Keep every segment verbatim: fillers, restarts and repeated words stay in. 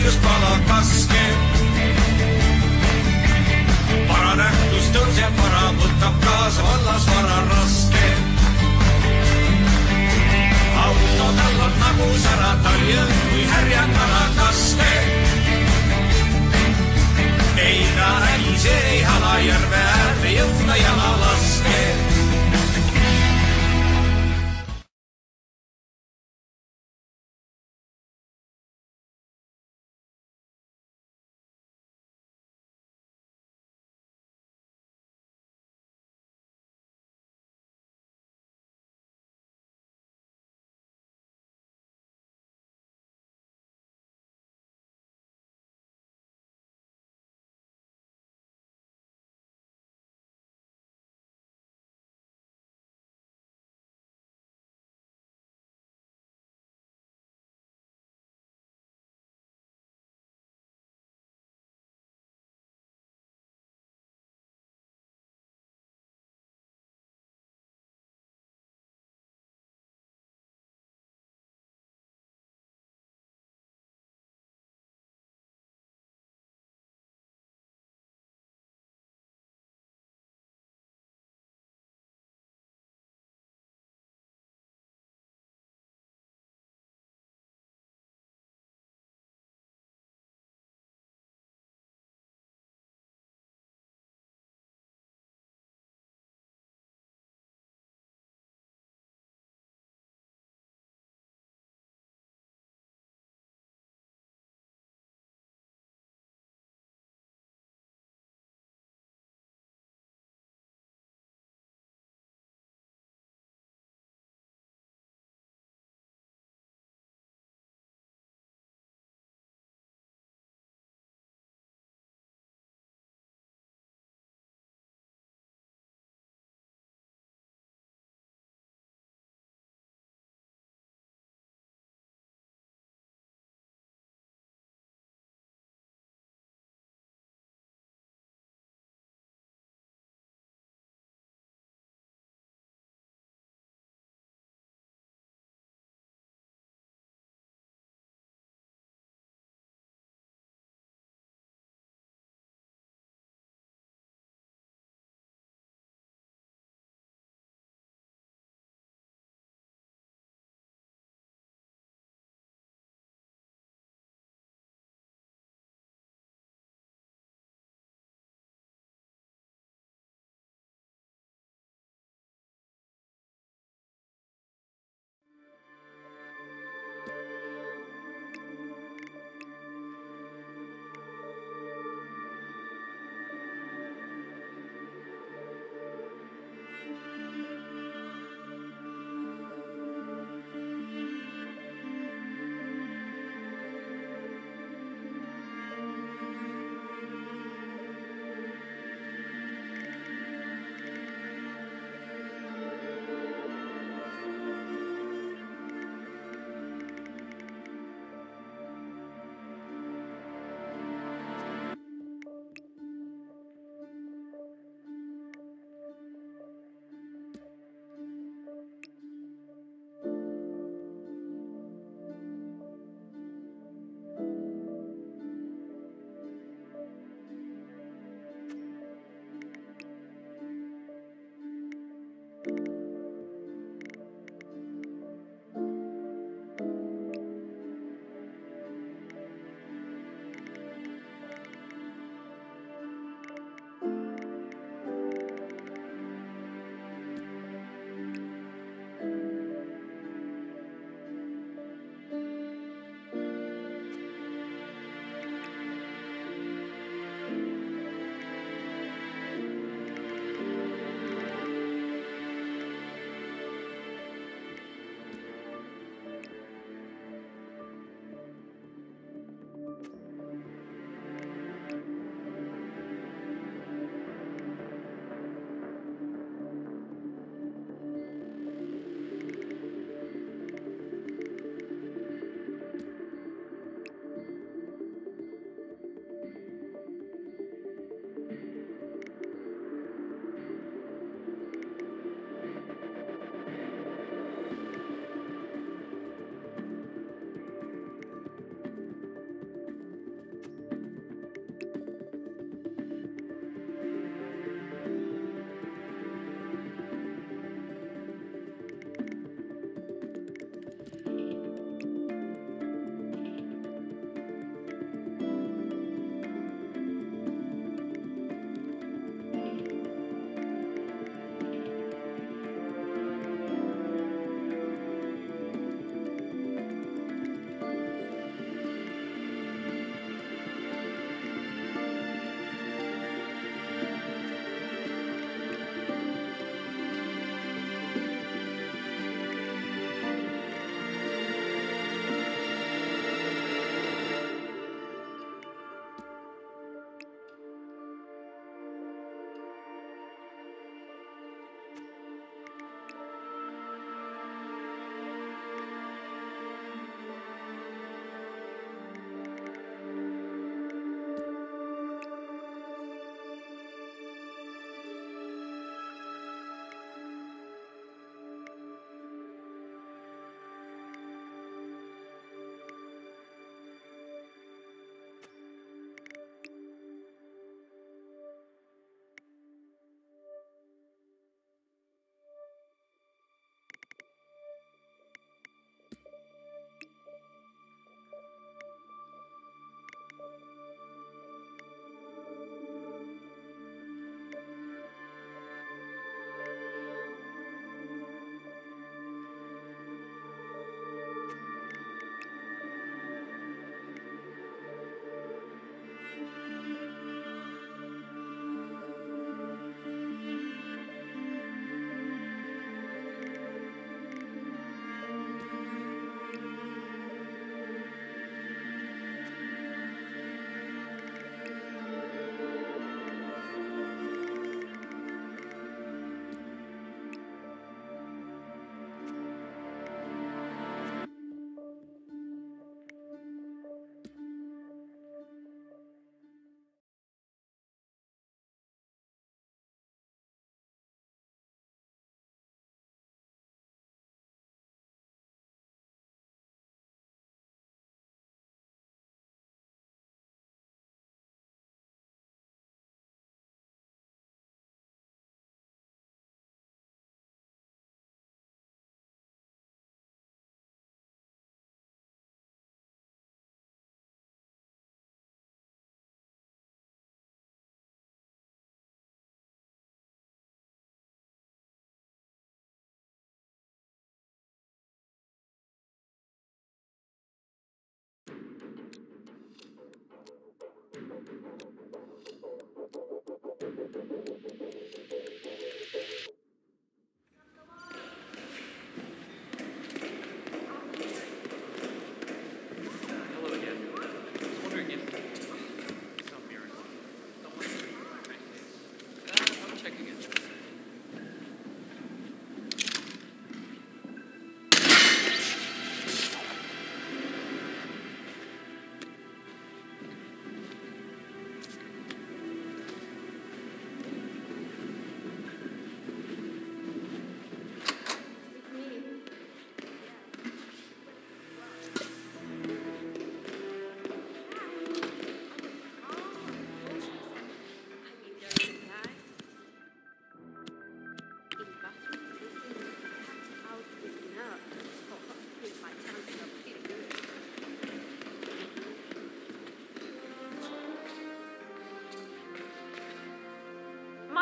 just pala kaske. Varanähtus tõuseb vara, võtab kaasa vallas vara raske. Auto tal on nagu sära, tal jõud kui härjakala kaske. Ei ta äise, ei hala järve äärde jõuda jala laske.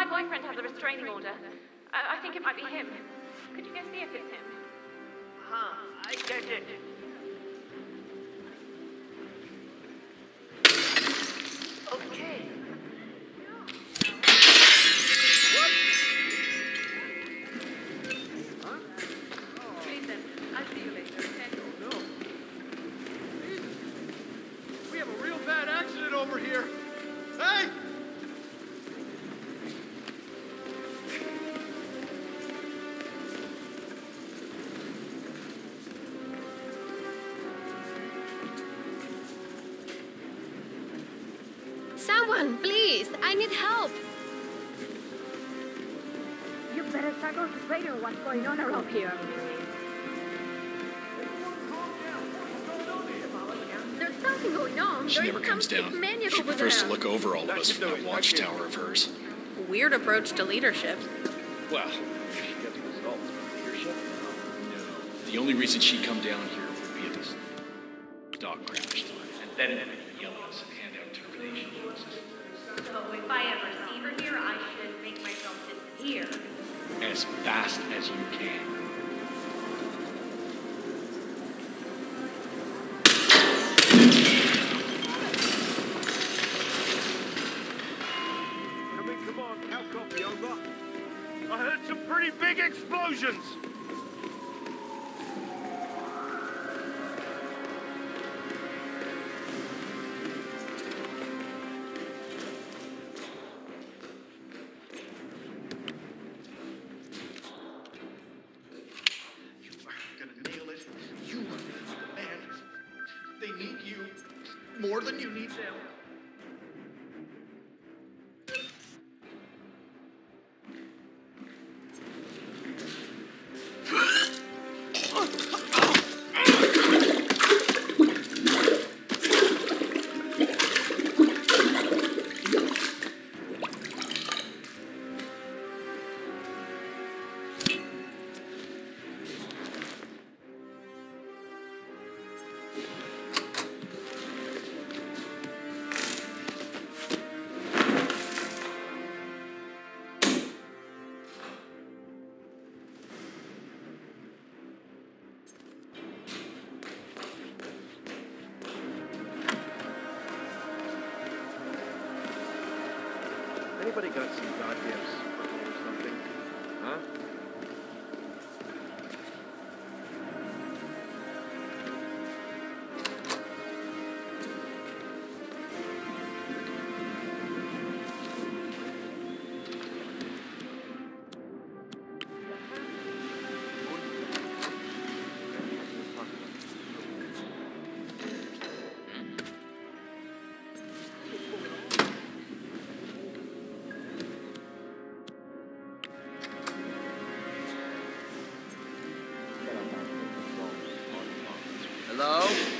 my boyfriend has a restraining order. I, I think it might be him. Could you go see if it's him? Huh, I get it. Okay. Huh? Jason, I'll see you later, okay? No. We have a real bad accident over here. Hey! Someone, please! I need help! You better tackle this radio. What's going on around here? There's something going on. She There's never comes some down. maniac She over prefers to there. look over all of us from that watchtower of hers. Weird approach to leadership. Well, She gets results from leadership? no. The only reason she'd come down here would be if this dog crashed. And then it would yell at us and hand out termination notices. So if I ever see her here, I should make myself disappear. As fast as you can. I mean, come on, how copy, over? I heard some pretty big explosions! You are gonna nail it. You are the man. They need you more than you need them. Anybody got some goddamn sparkle or something? Huh? Hello?